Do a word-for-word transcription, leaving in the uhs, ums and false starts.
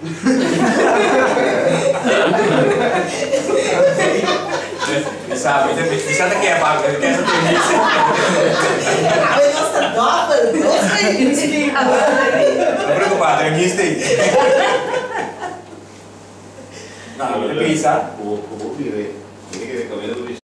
Bisa, bisa, bisa tak kayak apa? Kayak satu ini. Apa yang nossa dopa? Nossa, isso que Não preocupado, é misto aí. Não, bisa. Kubo, kubo, ini kayak cabello